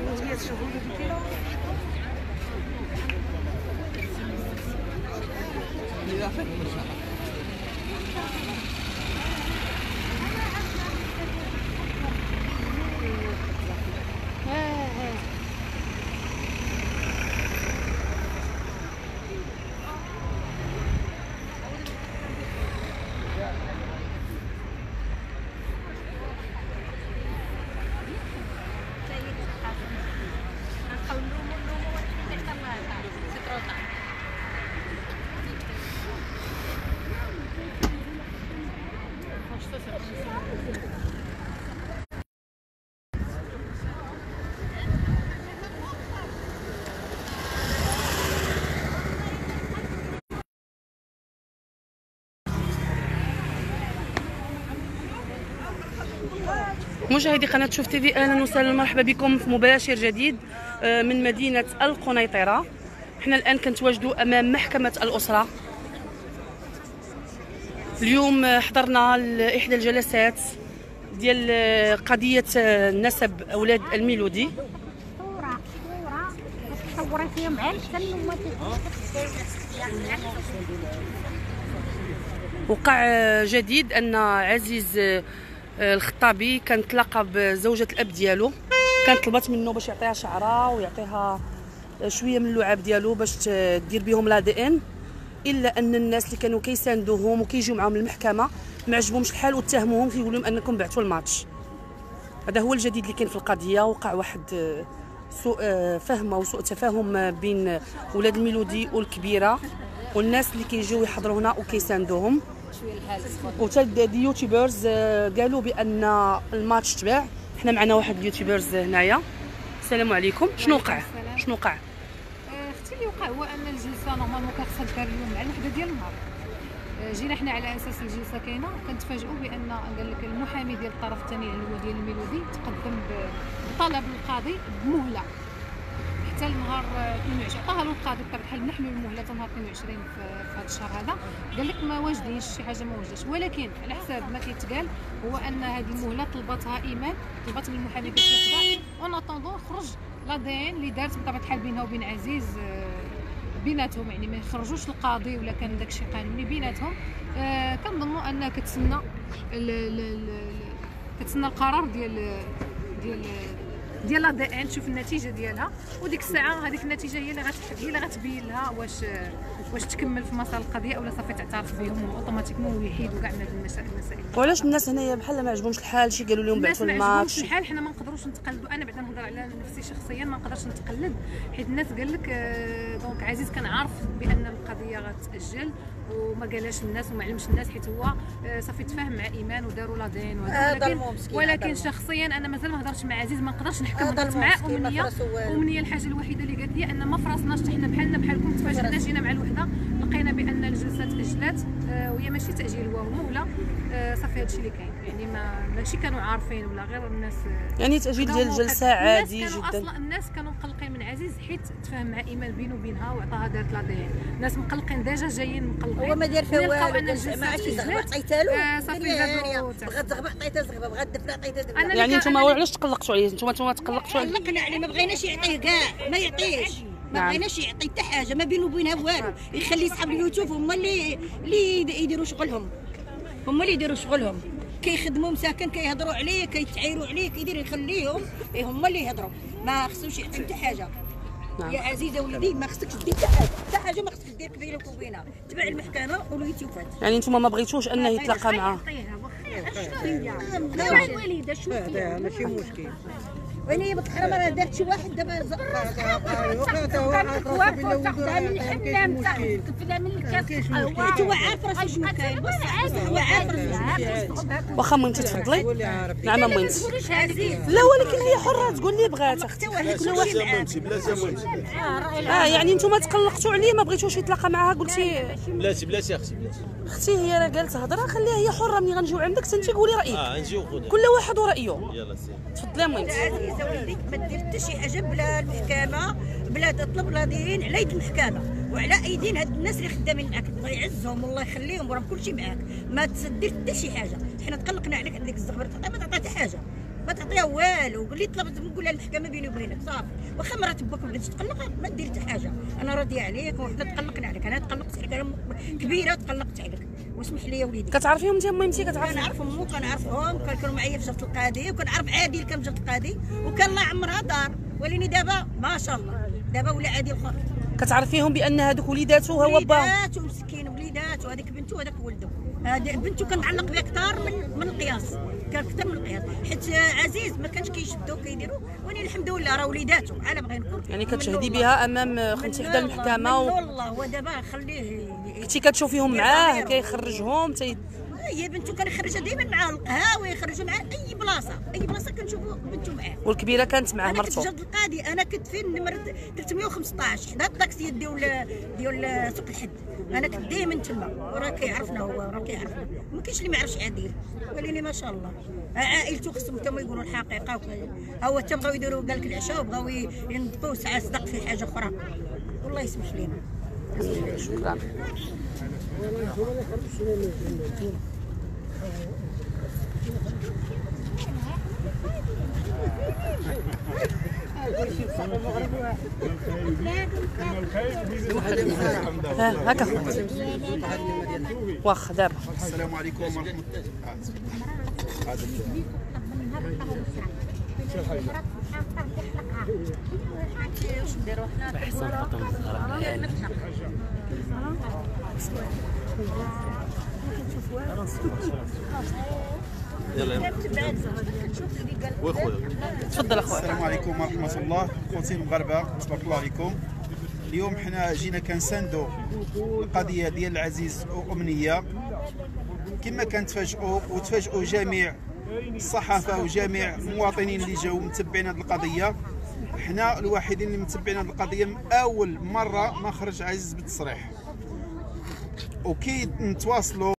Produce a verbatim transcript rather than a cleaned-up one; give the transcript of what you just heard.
مشاهدي قناة شوف تيفي، اهلا وسهلا ومرحبا بكم في مباشر جديد من مدينة القنيطرة. احنا الان كنتواجدوا امام محكمة الأسرة. اليوم حضرنا احدى الجلسات ديال قضية نسب اولاد الميلودي. وقع جديد ان عزيز الخطابي كان تلاقى بزوجة الاب ديالو، كانت طلبت منه باش يعطيها شعره ويعطيها شويه من اللعاب ديالو باش تدير بهم لا دي ان، الا ان الناس اللي كانوا كيساندوهم وكيجيو معاهم للمحكمه ما عجبهمش الحال واتهموهم، كيقولوا لهم انكم بعتوا الماتش. هذا هو الجديد اللي كاين في القضيه. وقع واحد سوء فهم او سوء تفاهم بين ولاد الميلودي والكبيره والناس اللي كيجيو يحضروا هنا وكيساندوهم. وتا دي يوتيوبرز قالوا بان الماتش تباع. حنا معنا واحد اليوتيوبرز هنايا. السلام عليكم. شنو وقع؟ شنو وقع؟ اختي اللي وقع هو ان الجلسه نورمالمون كتخصها دار اليوم مع الوحده ديال النهار. جينا حنا على اساس الجلسه كاينه، كنتفاجئوا بان قال لك المحامي ديال الطرف الثاني اللي هو ديال الميلودي تقدم بطلب للقاضي بمهله حتى النهار اثنين وعشرين. عطاها له القاضي بطبيعه الحال منحلوا المهله حتى نهار اثنين وعشرين في هذا الشهر هذا. قال لك ما واجدينش شي حاجه، ما واجداش، ولكن على حساب ما كيتقال هو ان هذه المهله طلبتها ايمان، طلبت من المحامي باش ياخذها اون اتوندون خرج لا دي ان اللي دارت بطبيعه الحال بينها وبين عزيز بيناتهم، يعني ما يخرجوش القاضي ولا كان داك الشيء قانوني بيناتهم. آه كنظنوا ان كتسنى كتسنى القرار ديال ديال ديال لا دي ان، تشوف النتيجه ديالها، وديك الساعه هذيك النتيجه هي اللي هي اللي غتبين لها واش واش تكمل في مسار القضيه اولا صافي تعترف بهم اوتوماتيكمون ويحيدوا كاع من هذه المسائل. وعلاش الناس هنايا بحال ما عجبهمش الحال؟ شي قالوا لهم بعثوا الماتش. ما عجبهمش الحال، حنا ما نقدروش نتقلدوا. انا بعدا نهضر على نفسي شخصيا، ما نقدرش نتقلد، حيت الناس قال لك دونك عزيز كان عارف بان القضيه غتاجل وما قالهاش الناس وما علمش الناس، حيت هو صافي تفاهم مع ايمان وداروا لا دين. ولكن ولكن شخصيا انا مازال ما هضرتش مع عزيز، ما نقدرش نحكم. هضرت معاه امنيه امنيه الحاجه الوحيده اللي قالت لي ان ما فراسناش حتى حنا بحالنا بحالكم. تفاجئنا جينا مع الوحده لقينا بان الجلسه تاجلات، وهي ماشي تاجيل وهم ولا صافي هادشي اللي كاين، يعني ما ماشي كانوا عارفين ولا غير الناس، يعني تاجيل ديال الجلسه عادي جدا. اصلا الناس كانوا مقلقين من عزيز حيت تفاهم مع ايمان بينه وبينها وعطاها دارت لا دي. الناس مقلقين ديجا جايين مقلقين، هو ما دار فيها والو، ما عرفتش زغبه عطيتها له صافي هادو بغات زغبه عطيتها زغبه، بغات دفله عطيتها دفله. يعني نتوما علاش تقلقتوا عليه؟ نتوما نتوما تقلقتوا عليه؟ قلقنا عليه، ما بغيناش يعطيه كاع، ما يعطيش، ما بغيناش يعطي حتى حاجه، ما بينه وبينها والو. يخلي صحاب اليوتيوب هما اللي اللي يديروا شغلهم، هما اللي يديروا شغلهم، كيخدموا مساكن، كيهضروا عليه، كيتعايروا عليه، كيدير يخليهم هما اللي يهضروا، ما خصوش يعطي حتى حاجه. نعم. يا عزيزه ولدي ما خصكش دير حتى حاجه، حتى حاجه ما خصك دير بينك وبينها، تبع المحكمه واليوتيوبات. يعني نتوما ما بغيتوش انه يتلاقى معاه؟ لا الوالده شوفي ماشي مشكل، وين بالحرام راه دارت شي واحد دابا تاخذها من الحمام، تاخذها من الكاس. هو عارف راسو شنو كاين، هو عارف راسو. واخا مامتي تفضلي. نعم مامتي. لا ولكن هي حره تقول لي بغات اختي. كل واحد مامتي بلا زمانتي. اه يعني نتوما تقلقتوا عليه، ما بغيتوش يتلاقى معاها؟ قلتي بلاتي بلاتي اختي بلاتي. اختي هي راه قالت هضره، خليها هي حره. ملي غنجيو عندك انت قولي رايك. اه نجيو خذي كل واحد ورايه. يلا سير تفضلي مامتي. عزيزه ولدي ما دير حتى شي حاجه بلا المحكمه، بلا تطلب لا دين على يد المحكمه وعلى ايدين هاد الناس اللي خدامين معاك. الله يعزهم والله يخليهم وراهم كلشي معاك، ما تدير حتى شي حاجه. حنا تقلقنا عليك هذيك الزغبره، ما تعطي حتى حاجه، ما تعطيها والو. اللي طلبت نقول لها المحكمه بيني وبينك صافي، واخا مرات باك بغيتي تطلقها ما دير حتى حاجه، انا راضيه عليك وحنا تقلقنا عليك، انا تقلقت عليك، انا كبيره وتقلقت عليك، واسمح لي وليدي. كتعرفيهم انت مهمتي؟ كتعرفي؟ كنعرفهم مو كنعرفهم، كانوا معايا في جهه القاضي، وكنعرف عادل كان في جهه القاضي، وكان الله عمرها دار، ولكن دابا ما شاء الله دابا ولا عادل اخر. كتعرفيهم بان هذوك وليداتو هو باهم؟ وليداتو مسكين، وليداتو، هذيك بنتو وهذاك ولدو. هذه بنتو كنعلق بها اكثر من من القياس، كان اكثر من القياس، حيت عزيز ما كانش كيشدو كيديروا، ولكن الحمد لله راه وليداتو على بغي نقول. يعني كتشهدي بها امام خنتي حدا المحكمه و... والله ودابا خليه كنتي كتشوفيهم معاه كيخرجهم تي... هي بنتو كنخرجها ديما معاه القهوه، يخرجوا معاه اي بلاصه، اي بلاصه كنشوفوا بنتو معاه. والكبيره كانت معاه مرتو؟ انا كنت في جهه القاضي، انا كنت فين نمره ثلاثمية وخمسطاش حدا الطاكسيات ديال ديال سوق الحد، انا كنت دائما تما، وراه كيعرفنا هو، راه كيعرفنا، ما كاينش اللي ما يعرفش عادل، ولكن ما شاء الله عائلته خصهم تما يقولوا الحقيقه. هو حتى بغاو يديروا قال لك العشاء وبغاو ينطقوا ساعه صدق في حاجه اخرى، والله يسمح لينا. شكرا. هكا واخ دابا. السلام عليكم ورحمة الله. يلا واخويا تفضل اخويا. السلام عليكم ورحمة الله. خوتي المغاربة تبارك الله عليكم. اليوم حنا جينا كنساندو القضية ديال العزيز وأمنية كما كنتفاجئوا وتفاجئوا جميع الصحافة وجميع المواطنين اللي جاوا متبعين هذه القضية. حنا الوحيدين اللي متبعين هذه القضية من أول مرة ما خرج عزيز بالتصريح، وكي نتواصلوا